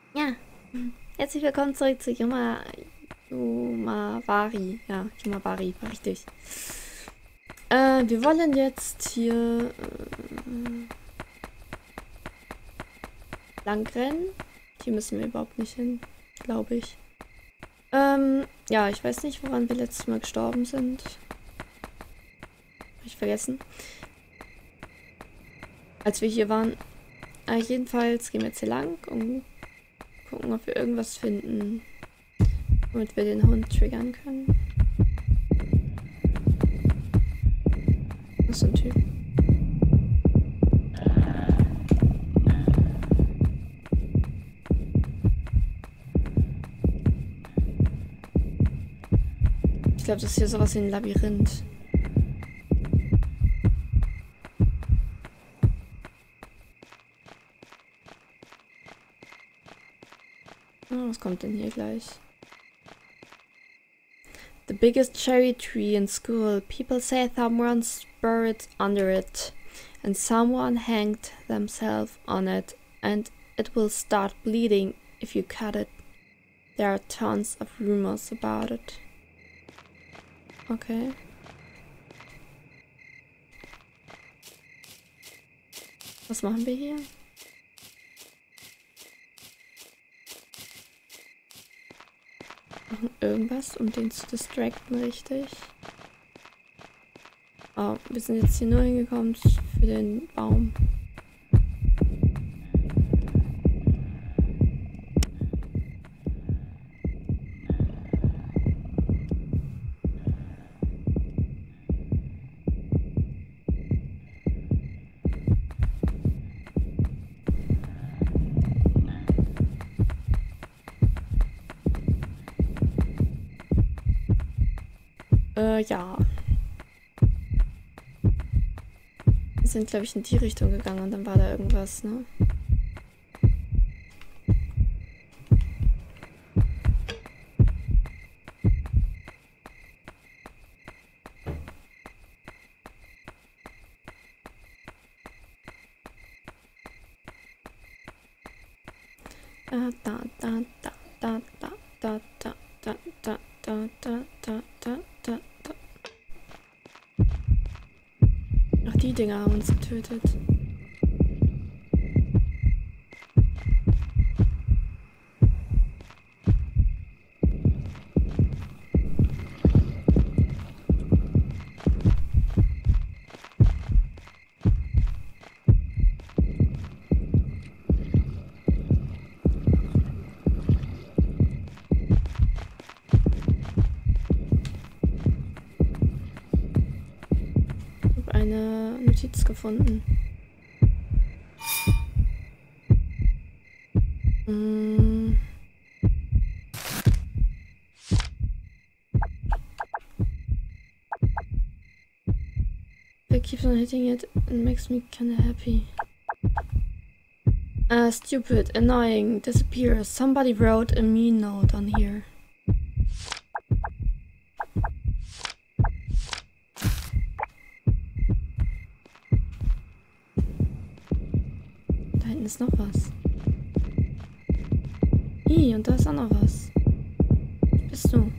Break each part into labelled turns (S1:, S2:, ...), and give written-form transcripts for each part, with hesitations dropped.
S1: Ja, herzlich willkommen zurück zu Yumawari. Ja, Yumawari, war richtig. Wir wollen jetzt hier lang rennen. Hier müssen wir überhaupt nicht hin, glaube ich. Ja, ich weiß nicht, woran wir letztes Mal gestorben sind. Hab ich vergessen. Als wir hier waren. Jedenfalls gehen wir jetzt hier lang und gucken, ob wir irgendwas finden, womit wir den Hund triggern können. Das ist ein Typ. Ich glaube, das ist hier sowas wie ein Labyrinth. Oh, was kommt denn hier gleich? The biggest cherry tree in school. People say someone's buried under it. And someone hanged themselves on it. And it will start bleeding if you cut it. There are tons of rumors about it. Okay. Was machen wir hier? Machen irgendwas, um den zu distracten, richtig? Oh, wir sind jetzt hier nur hingekommen für den Baum. Ja. Wir sind, glaube ich, in die Richtung gegangen und dann war da irgendwas, ne? Da, da, da, da, da, da, da, da, da, da, da, da, da, da, da. Ach, die Dinger haben uns getötet. Eine Notiz gefunden. It keeps on hitting it and makes me kinda happy. Stupid, annoying, disappears. Somebody wrote a mean note on here. Da hinten ist noch was. Ih, und da ist auch noch was. Was bist du?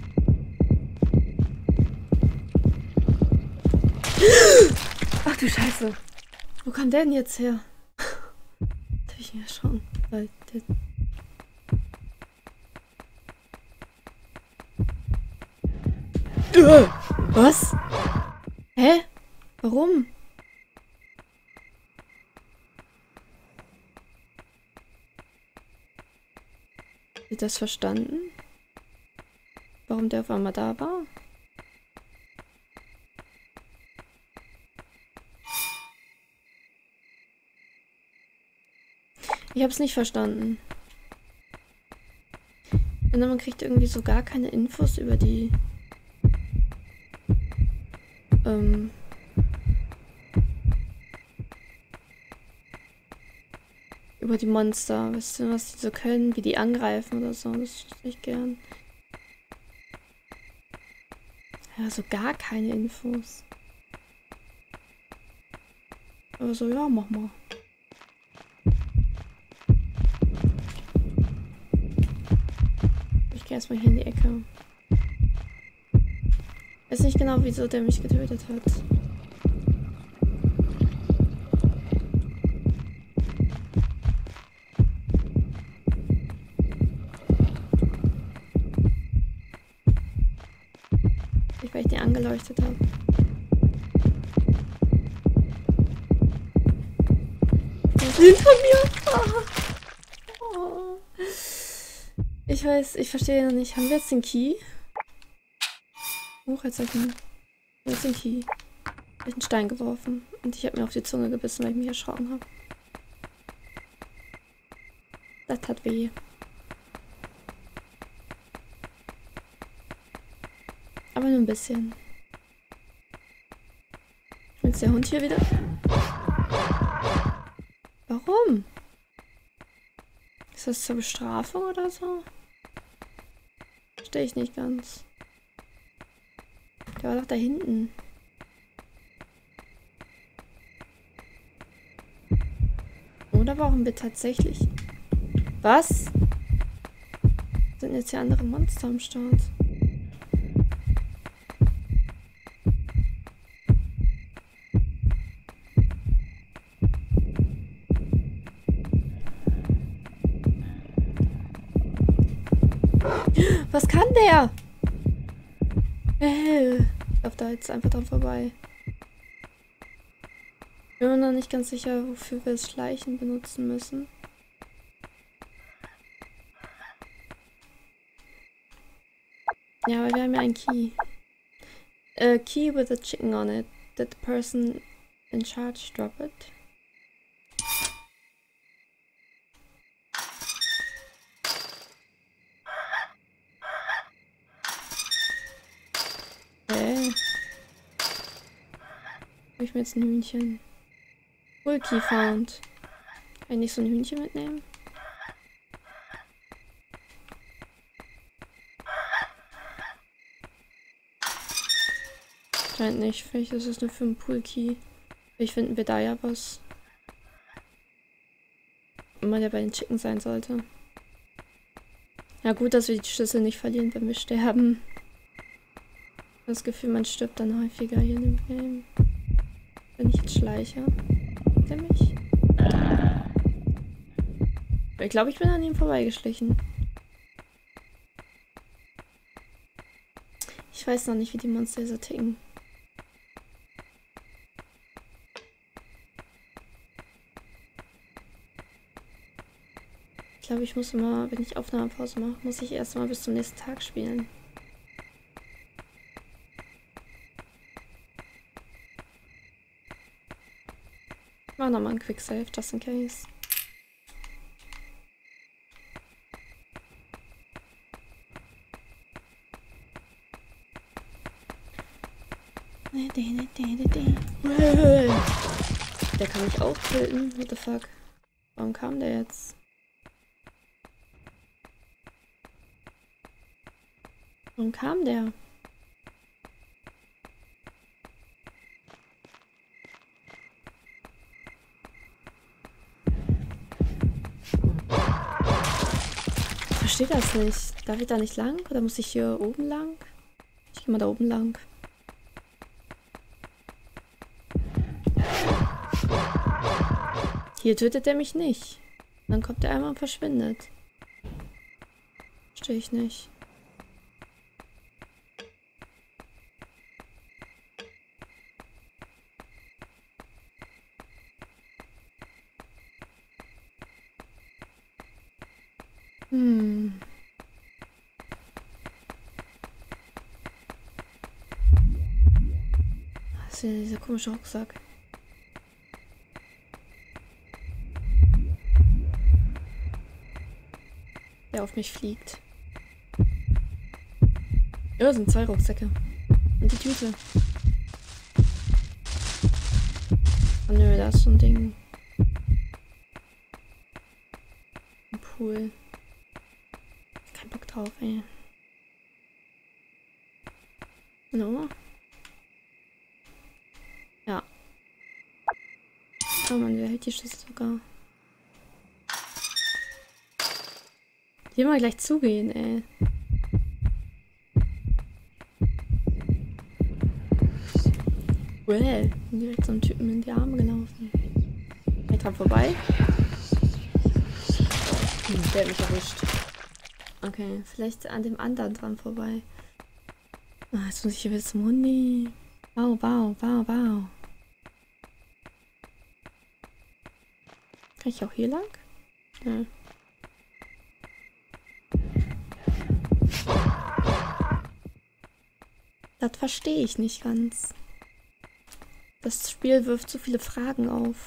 S1: Ach du Scheiße. Wo kam der denn jetzt her? Darf ich mir schauen? Weil der... Was? Hä? Warum? Habt ihr das verstanden? Warum der auf einmal da war? Ich hab's nicht verstanden. Und man kriegt irgendwie so gar keine Infos über die über die Monster. Weißt du, was die so können, wie die angreifen oder so. Das wüsste ich gern. Ja, so gar keine Infos. Aber so, ja, mach mal. gehe erstmal hier in die Ecke. Ich weiß nicht genau, wieso der mich getötet hat. Weil ich den angeleuchtet habe. Hinter mir! Oh. Oh. Ich weiß, ich verstehe noch nicht. Haben wir jetzt den Key? Hochheitszeichen. Wo ist den Key? Ich habe einen Stein geworfen. Und ich habe mir auf die Zunge gebissen, weil ich mich erschrocken habe. Das tat weh. Aber nur ein bisschen. Jetzt der Hund hier wieder. Warum? Ist das zur Bestrafung oder so? Verstehe ich nicht ganz. Der war doch da hinten. Oder warum wir tatsächlich... Was? Sind jetzt hier andere Monster am Start? Was kann der? Ich laufe da jetzt einfach dran vorbei. Ich bin mir noch nicht ganz sicher, wofür wir das Schleichen benutzen müssen. Ja, aber wir haben ja einen Key. A key with a chicken on it. Did the person in charge drop it? Habe ich mir jetzt ein Hühnchen? Cool, Key found. Kann ich nicht so ein Hühnchen mitnehmen? Scheint nicht. Vielleicht ist es nur für einen Pool-Key. Vielleicht finden wir da ja was. Immer der bei den Chicken sein sollte. Ja gut, dass wir die Schlüssel nicht verlieren, wenn wir sterben. Das Gefühl, man stirbt dann häufiger hier in dem Game. Wenn ich jetzt schleiche. Sieht er mich? Ich glaube, ich bin an ihm vorbeigeschlichen. Ich weiß noch nicht, wie die Monster so ticken. Ich glaube, ich muss immer, wenn ich Aufnahmepause mache, muss ich erstmal bis zum nächsten Tag spielen. Ich mache nochmal einen Quicksave, just in case. Der kann mich auch töten. What the fuck? Warum kam der jetzt? Warum kam der? Ich verstehe das nicht. Darf ich da nicht lang? Oder muss ich hier oben lang? Ich gehe mal da oben lang. Hier tötet er mich nicht. Dann kommt er einmal und verschwindet. Verstehe ich nicht. Was ist denn dieser komische Rucksack? Der auf mich fliegt. Ja, das sind 2 Rucksäcke. Und die Tüte. Oh nö, da ist so ein Ding. Ein Pool. Kein Bock drauf, ey. No? Ja. Oh Mann, wer hält die Schlüssel sogar? Hier mal gleich zugehen, ey. Well, bin direkt so einem Typen in die Arme gelaufen. Bin ich dran vorbei? Der hat mich erwischt. Okay, vielleicht an dem anderen dran vorbei. Ah, jetzt muss ich hier wieder zum Hundi. Wow, wow, wow, wow. Kann ich auch hier lang? Ja. Das verstehe ich nicht ganz. Das Spiel wirft so viele Fragen auf.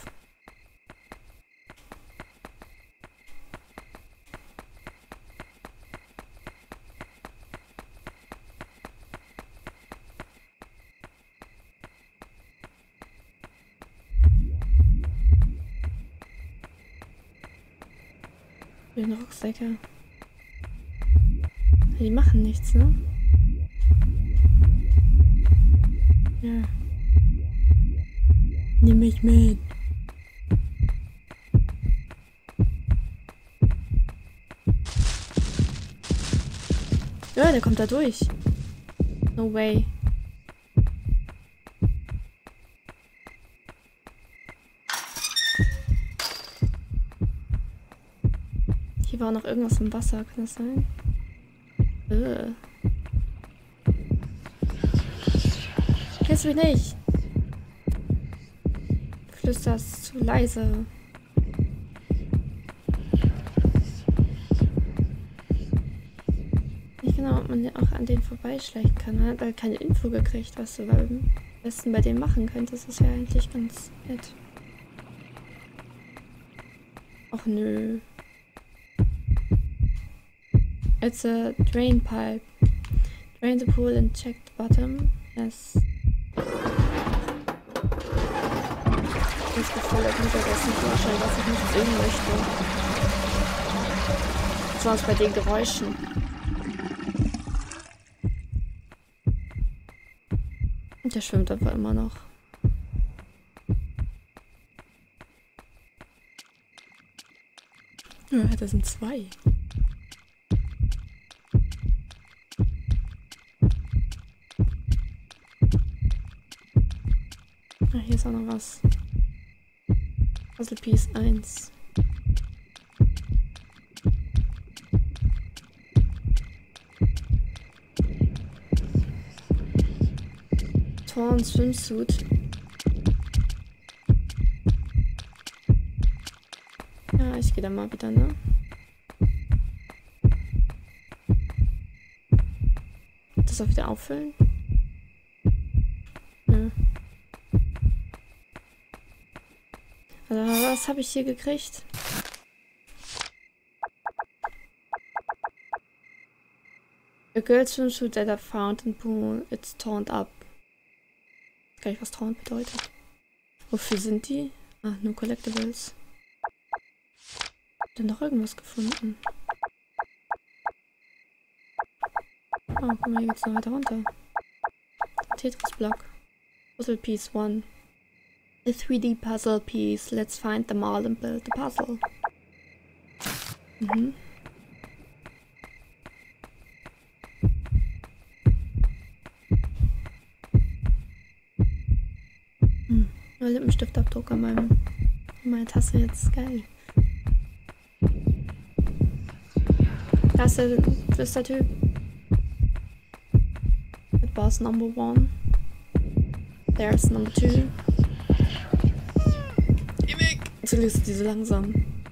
S1: Den Rucksäcke. Die machen nichts, ne? Ja. Nimm mich mit. Ja, der kommt da durch. No way. Hier war noch irgendwas im Wasser, kann das sein? Kennst du mich nicht? Du flüsterst zu leise. Nicht genau, ob man auch an denen vorbeischleichen kann. Man hat halt keine Info gekriegt, was du am besten bei denen machen könntest. Das ist ja eigentlich ganz nett. Ach nö. It's a drain pipe. Drain the pool and check the bottom. Yes. Das Gefühl, ich muss vergessen vorstellen, was ich nicht sehen möchte. Besonders bei den Geräuschen. Und der schwimmt einfach immer noch. Ja, das sind zwei. Ah, hier ist auch noch was. Puzzle Piece 1. Torn Swimsuit. Ja, ich gehe da mal wieder, ne? Das auch wieder auffüllen? Nö. Also, was habe ich hier gekriegt? A girl's swimsuit that I found in pool. It's torn up. Ich weiß gar nicht, was torn bedeutet. Wofür sind die? Ah, nur Collectibles. Dann noch irgendwas gefunden. Oh, guck mal, hier geht's noch weiter runter. Tetris-Block. Puzzle Piece 1. A 3D puzzle piece. Let's find them all and build the puzzle. Mhm. Lippenstiftabdruck an meiner Tasse jetzt. Geil. Das ist der Typ. That was number 1. There's number 2. Geh weg! Jetzt liest die so langsam.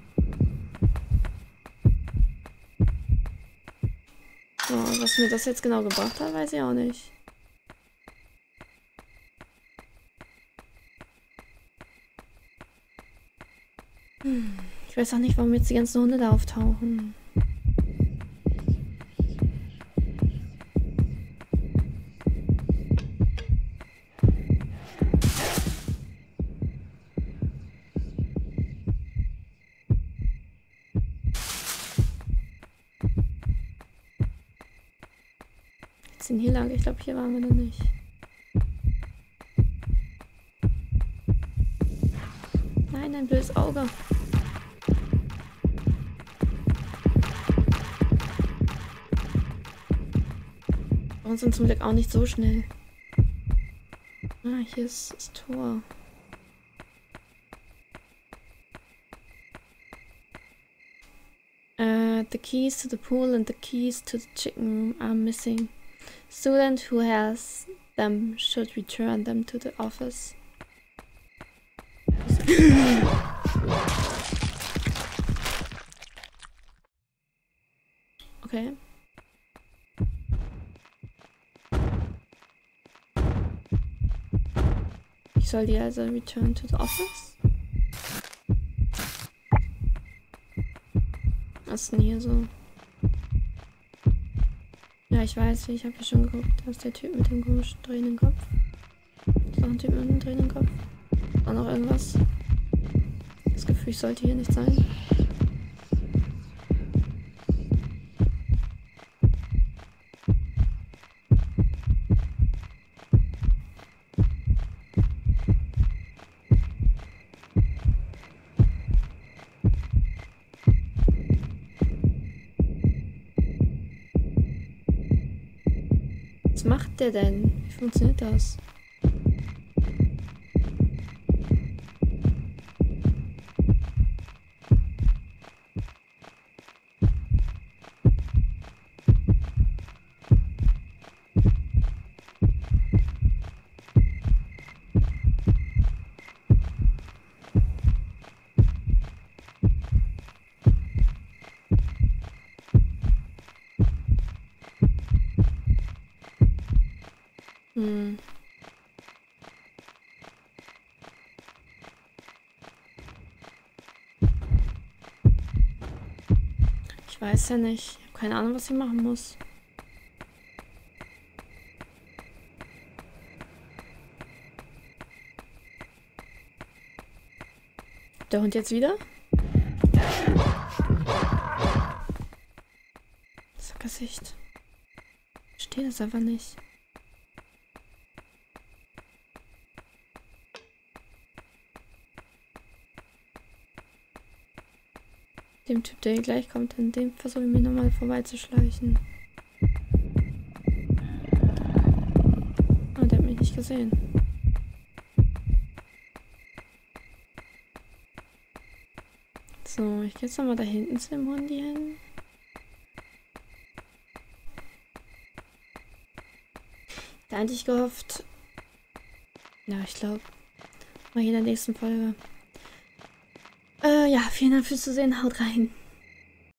S1: So, was mir das jetzt genau gebracht hat, weiß ich auch nicht. Ich weiß auch nicht, warum jetzt die ganzen Hunde da auftauchen. Jetzt sind hier lang. Ich glaube, hier waren wir noch nicht. Nein, ein blödes Auge. Und sind zum Glück auch nicht so schnell. Ah, hier ist das Tor. The keys to the pool and the keys to the chicken room are missing. Student who has them should return them to the office. Okay. Ich soll die also return to the office? Was ist denn hier so? Ja, ich weiß, ich habe ja schon geguckt. Da ist der Typ mit dem komischen drehenden Kopf. Ist noch ein Typ mit dem drehenden Kopf. Auch noch irgendwas. Das Gefühl, ich sollte hier nicht sein. Was macht der denn? Wie funktioniert das? Ich weiß ja nicht. Ich habe keine Ahnung, was ich machen muss. Der Hund jetzt wieder? Das Gesicht. Ich verstehe das einfach nicht. Dem Typ, der hier gleich kommt, in dem versuche ich mich nochmal vorbeizuschleichen. Ah, der hat mich nicht gesehen. So, ich gehe jetzt nochmal da hinten zu dem Hundi hin. Da hatte ich gehofft. Ja, ich glaube, mal hier in der nächsten Folge. Ja, vielen Dank fürs Zusehen. Haut rein.